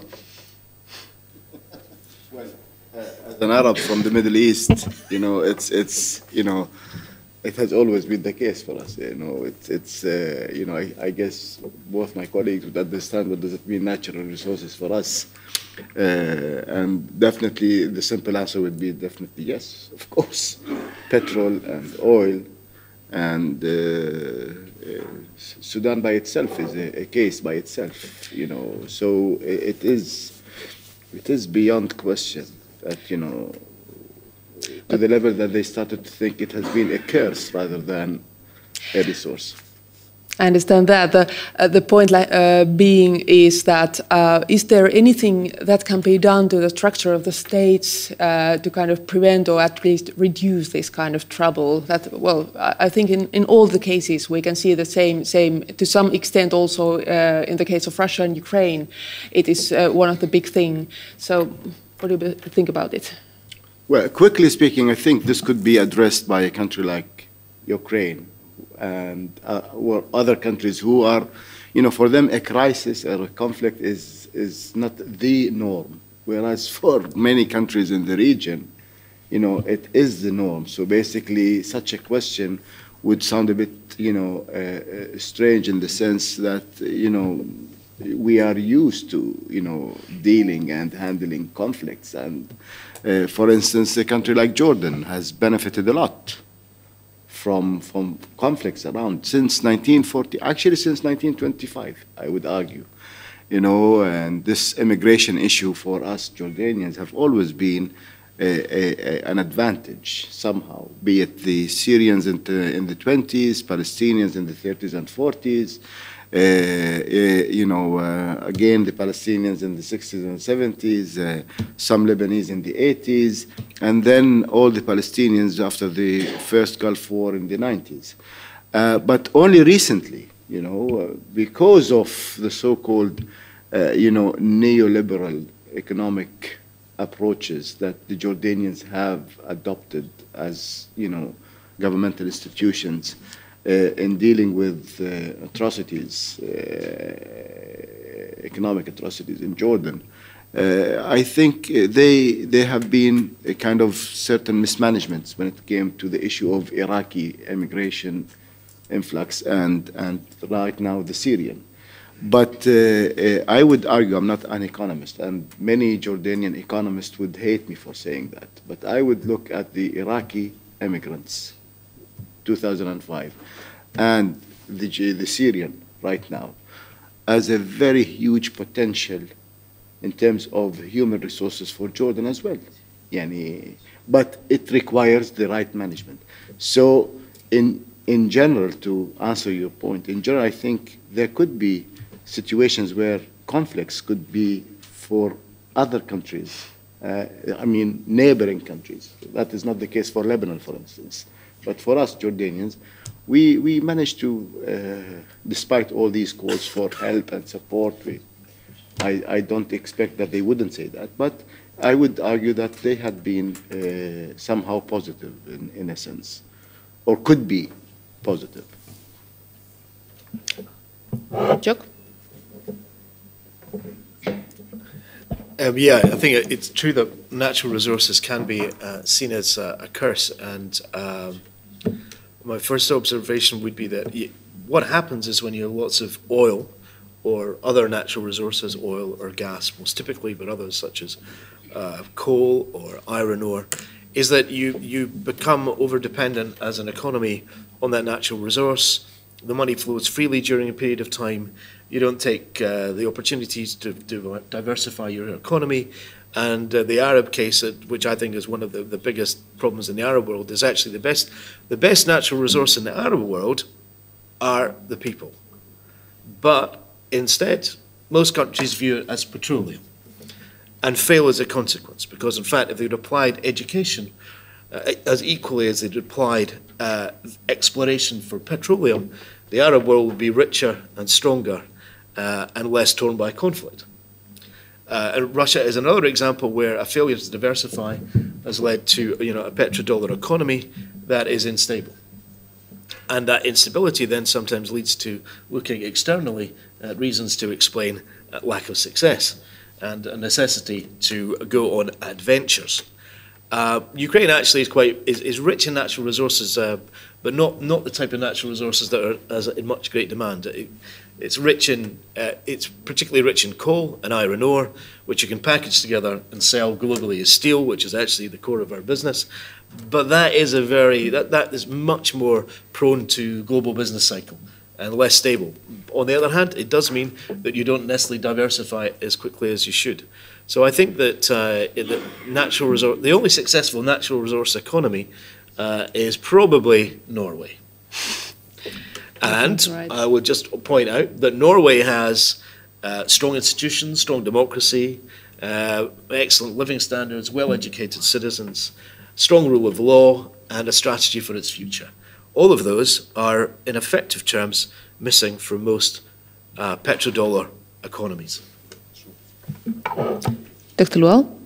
Well, as an Arab from the Middle East, it has always been the case for us. I guess both my colleagues would understand what does it mean natural resources for us. And definitely the simple answer would be definitely yes, of course. Petrol and oil, and Sudan by itself is a case by itself, so it is beyond question that, to the level that they started to think it has been a curse rather than a resource. I understand that. The point being is that is there anything that can be done to the structure of the states to kind of prevent or at least reduce this kind of trouble? That, well, I think in all the cases we can see the same to some extent also in the case of Russia and Ukraine. It is one of the big things. So what do you think about it? Well, quickly speaking, I think this could be addressed by a country like Ukraine and or other countries who are, for them a crisis or a conflict is not the norm, whereas for many countries in the region, it is the norm. So basically, such a question would sound a bit, strange in the sense that, we are used to, dealing and handling conflicts. And for instance, a country like Jordan has benefited a lot from conflicts around since 1940, actually since 1925, I would argue. And this immigration issue for us Jordanians have always been an advantage somehow, be it the Syrians in the 20s, Palestinians in the 30s and 40s, again, the Palestinians in the 60s and 70s, some Lebanese in the 80s, and then all the Palestinians after the first Gulf War in the 90s. But only recently, because of the so-called, neoliberal economic approaches that the Jordanians have adopted as, governmental institutions, in dealing with atrocities, economic atrocities in Jordan. I think they have been a kind of certain mismanagements when it came to the issue of Iraqi immigration influx and right now the Syrian. But I would argue, I'm not an economist, and many Jordanian economists would hate me for saying that, but I would look at the Iraqi immigrants 2005, and the Syrian right now, as a very huge potential in terms of human resources for Jordan as well. But it requires the right management. So in general, to answer your point, in general, I think there could be situations where conflicts could be for other countries, neighboring countries. That is not the case for Lebanon, for instance. But for us Jordanians, we managed to, despite all these calls for help and support, I don't expect that they wouldn't say that, but I would argue that they had been somehow positive in a sense, or could be positive. Chuck? Yeah, I think it's true that natural resources can be seen as a curse, and my first observation would be that what happens is when you have lots of oil or other natural resources, oil or gas most typically, but others such as coal or iron ore, is that you become over-dependent as an economy on that natural resource. The money flows freely during a period of time. You don't take the opportunities to diversify your economy. And the Arab case, which I think is one of the biggest problems in the Arab world, is actually the best natural resource in the Arab world are the people. But instead, most countries view it as petroleum and fail as a consequence, because in fact, if they'd applied education as equally as they'd applied exploration for petroleum, the Arab world would be richer and stronger and less torn by conflict. And Russia is another example where a failure to diversify has led to a petrodollar economy that is unstable. And that instability then sometimes leads to looking externally at reasons to explain lack of success and a necessity to go on adventures. Ukraine actually is rich in natural resources, but not the type of natural resources that are in much great demand. It's particularly rich in coal and iron ore, which you can package together and sell globally as steel, which is actually the core of our business. But that is much more prone to global business cycle and less stable. On the other hand, it does mean that you don't necessarily diversify as quickly as you should. So I think that the only successful natural resource economy is probably Norway. And right. I would just point out that Norway has strong institutions, strong democracy, excellent living standards, well-educated citizens, strong rule of law, and a strategy for its future. All of those are, in effective terms, missing from most petrodollar economies. Dr. Lual?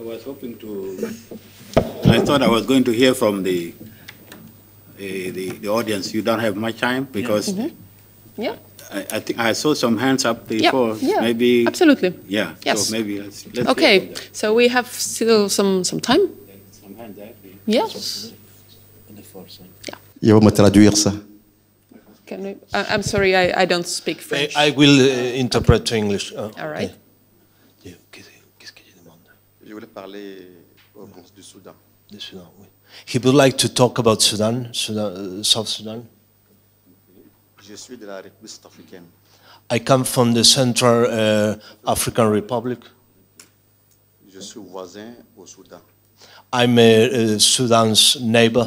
I thought I was going to hear from the audience. You don't have much time because I think I saw some hands up before. Yeah, maybe. Absolutely. Yeah. Yes. So maybe let's Okay. So we have still some time. Some hands there. Yes. Je vais me traduire ça. Can we, I'm sorry, I don't speak French. I will interpret to English. All right. Qu'est-ce qu'il demande? Je voulais parler du Soudan. Du Sudan, oui. He would like to talk about Sudan, South Sudan. Je suis de la République centrafricaine. I come from the Central African Republic. Je suis voisin au Soudan. I'm Sudan's neighbor.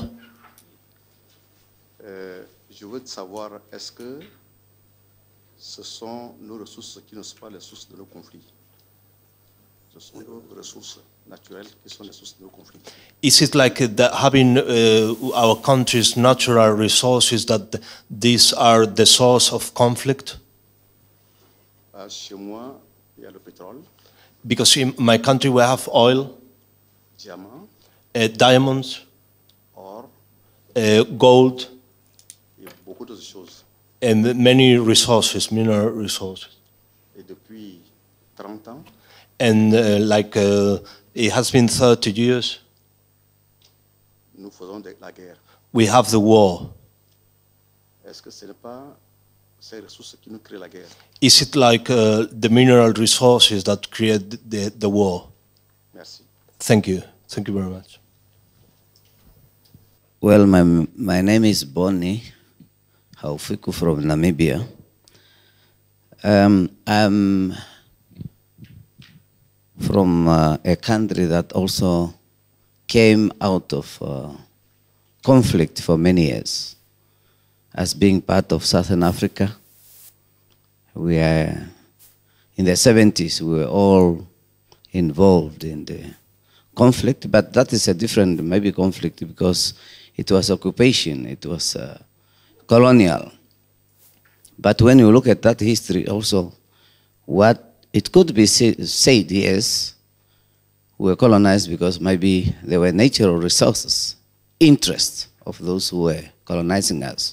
Je veux savoir, est-ce que ce sont nos ressources qui ne sont pas les sources de nos conflits? Ce sont nos ressources naturelles qui sont les sources de nos conflits. Is it like having our country's natural resources that these are the source of conflict? Chez moi, il y a le pétrole. Because in my country we have oil, Diamants, diamonds, or, gold, et beaucoup d'autres choses. and many resources, mineral resources. Et depuis 30 ans, And it has been 30 years, nous faisons la guerre. we have the war. Est-ce que ce n'est pas ces ressources qui nous créent la guerre? Is it like the mineral resources that create the war? Merci. Thank you. Thank you very much. Well, my name is Bonnie Haufiku from Namibia. I'm from a country that also came out of conflict for many years. As being part of Southern Africa, we are, in the 70s, we were all involved in the conflict, but that is a different maybe conflict because it was occupation, it was colonial. But when you look at that history also, what it could be said, yes, we were colonized because maybe there were natural resources, interests of those who were colonizing us.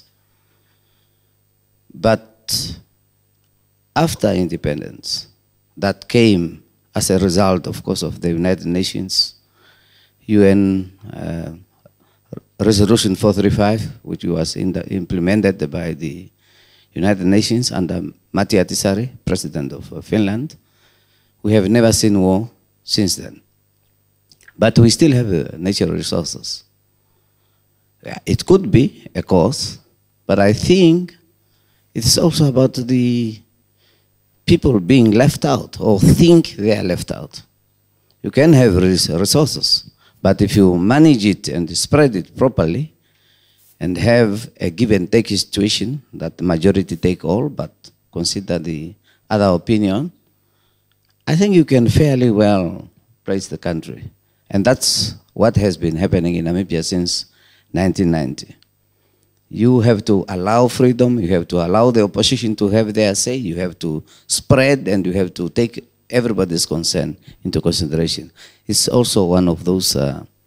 But after independence, that came as a result, of course, of the United Nations, UN Resolution 435, which was implemented by the United Nations under Matti Ahtisaari, President of Finland. We have never seen war since then. But we still have natural resources. It could be a cause, but I think it's also about the people being left out or think they are left out. You can have resources, but if you manage it and spread it properly and have a give and take situation that the majority take all but consider the other opinion, I think you can fairly well praise the country. And that's what has been happening in Namibia since 1990. You have to allow freedom, you have to allow the opposition to have their say, you have to spread, and you have to take everybody's concern into consideration. It's also one of those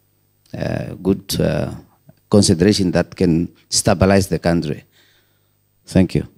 good considerations that can stabilize the country. Thank you.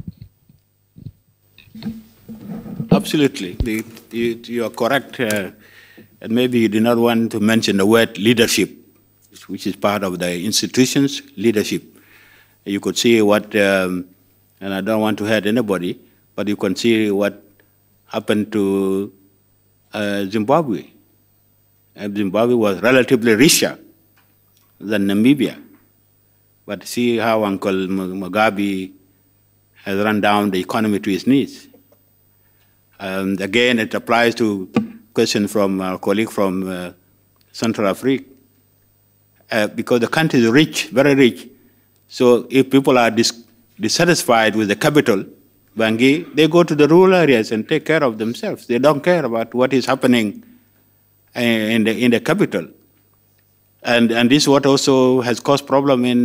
Absolutely. You are correct. And maybe you did not want to mention the word leadership, which is part of the institution's leadership. You could see what, and I don't want to hurt anybody, but you can see what happened to Zimbabwe. Zimbabwe was relatively richer than Namibia. But see how Uncle Mugabe has run down the economy to his knees. Again, it applies to question from our colleague from Central Africa. Because the country is rich, very rich. So if people are dissatisfied with the capital, Bangui, they go to the rural areas and take care of themselves. They don't care about what is happening in the capital. And this is what also has caused problem in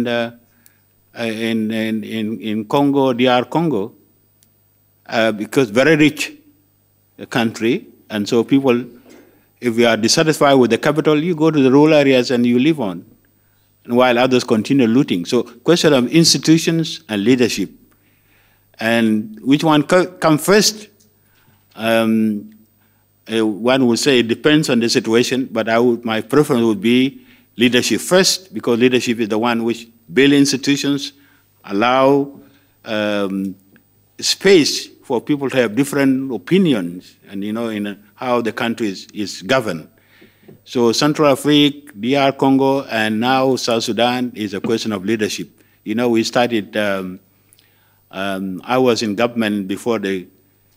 Congo, DR Congo, because very rich country, and so people, if you are dissatisfied with the capital, you go to the rural areas and you live on, and while others continue looting. So question of institutions and leadership. And which one come first? One would say it depends on the situation, but my preference would be leadership first, because leadership is the one which build institutions, allow space for people to have different opinions, and in how the country is governed. So Central Africa, DR Congo, and now South Sudan is a question of leadership. We started. I was in government before the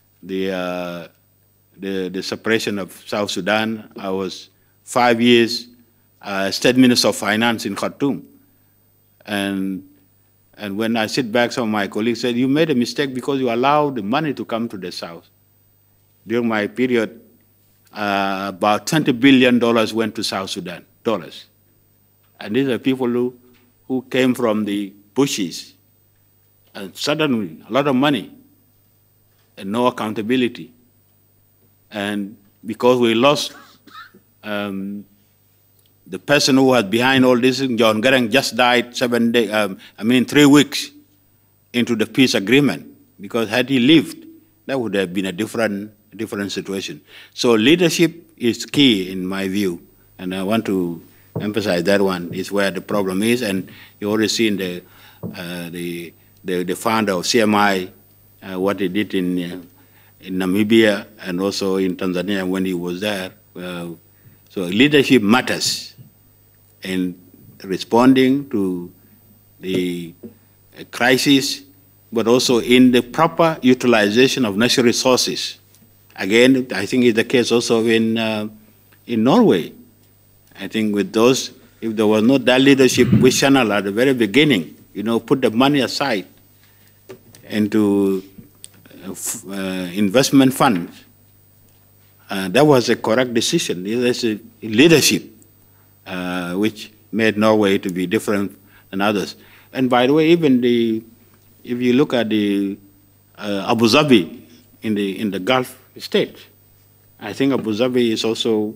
separation of South Sudan. I was 5 years State Minister of Finance in Khartoum, and when I sit back, some of my colleagues said, "You made a mistake because you allowed the money to come to the South." During my period, about $20 billion went to South Sudan, dollars. And these are people who came from the bushes. And suddenly, a lot of money and no accountability. And because we lost the person who was behind all this, John Garang, just died 3 weeks into the peace agreement. Because had he lived, that would have been a different situation. So leadership is key in my view, and I want to emphasize that one is where the problem is. And you already seen the founder of CMI, what he did in Namibia and also in Tanzania when he was there. So leadership matters in responding to the crisis, but also in the proper utilization of natural resources. Again, I think it's the case also in Norway. I think with those, if there was not that leadership with channel at the very beginning, put the money aside into investment funds, that was a correct decision. There's a leadership which made Norway to be different than others. And by the way, even if you look at the Abu Dhabi in the Gulf state, I think Abu Dhabi is also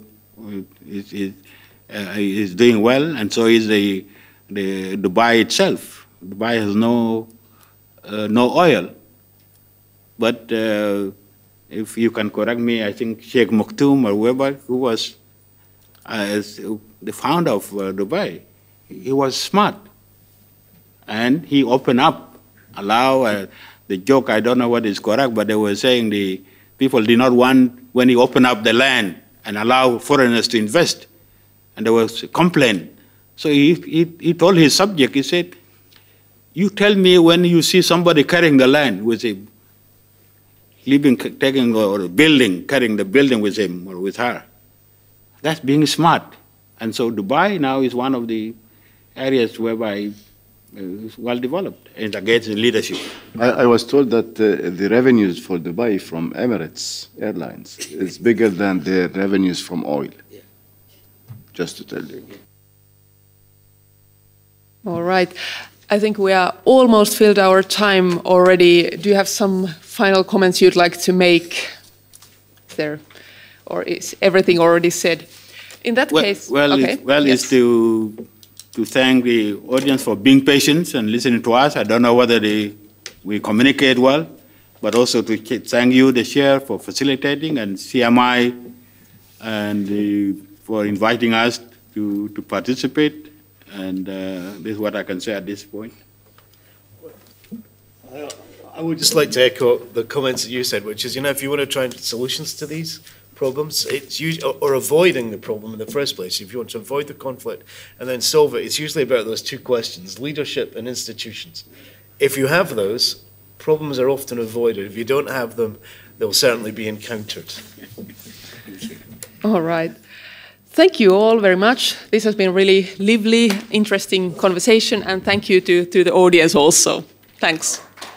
is doing well, and so is the Dubai itself. Dubai has no oil, but if you can correct me, I think Sheikh Maktoum or whoever, who was the founder of Dubai, he was smart, and he opened up, allow the joke. I don't know what is correct, but they were saying the people did not want when he opened up the land and allow foreigners to invest, and there was a complaint. So he told his subject, he said, "You tell me when you see somebody carrying the land with him, carrying the building with him or with her. That's being smart." And so Dubai now is one of the areas whereby is well developed and against the leadership. I was told that the revenues for Dubai from Emirates Airlines is bigger than the revenues from oil. Yeah. Just to tell you. All right. I think we are almost filled our time already. Do you have some final comments you'd like to make there? Or is everything already said? In that case, okay. It's to thank the audience for being patient and listening to us. I don't know whether we communicate well, but also to thank you, the chair, for facilitating, and CMI and for inviting us to participate. And this is what I can say at this point. I would just like to echo the comments that you said, which is, if you want to try and find solutions to these problems, it's usually, or avoiding the problem in the first place. If you want to avoid the conflict and then solve it, it's usually about those two questions, leadership and institutions. If you have those, problems are often avoided. If you don't have them, they'll certainly be encountered. All right. Thank you all very much. This has been really lively, interesting conversation, and thank you to the audience also. Thanks.